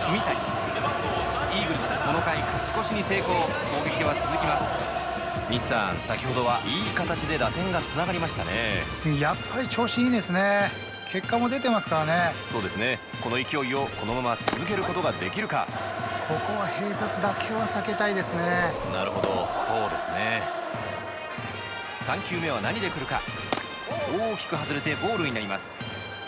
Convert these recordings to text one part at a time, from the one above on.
住谷。イーグルスこの回勝ち越しに成功。攻撃は続きます。西さん、先ほどはいい形で打線がつながりましたね。 やっぱり調子いいですね。結果も出てますからね。 そうですね。この勢いをこのまま続けることができるか。 ここは併殺だけは避けたいですね。 なるほど、そうですね。3球目は何で来るか。大きく外れてボールになります。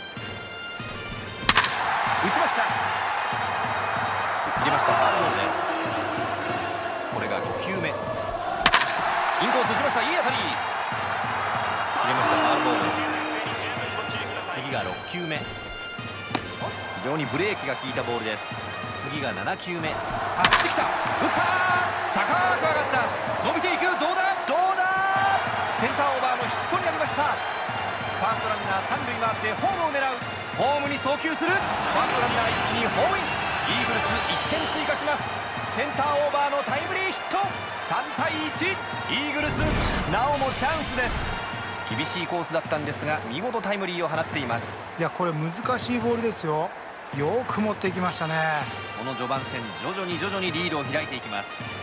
打ちました。入れました。ファウルボールです。これが5球目。インコース打ちました。いい当たり。入れました。ファウルボール。次が6球目。非常にブレーキが効いたボールです。次が7球目。走ってきた。打った。高く上がった。伸びていく。どうだどうだ。センターオーバーのヒットになりました。ファーストランナー3塁回ってホームを狙う。ホームに送球する。ファーストランナー一気にホームイン。イーグルス1点追加します。センターオーバーのタイムリーヒット。3対1。イーグルスなおもチャンスです。厳しいコースだったんですが見事タイムリーを放っています。 いや、これ難しいボールですよ。よく持っていきましたね。 この序盤戦徐々にリードを開いていきます。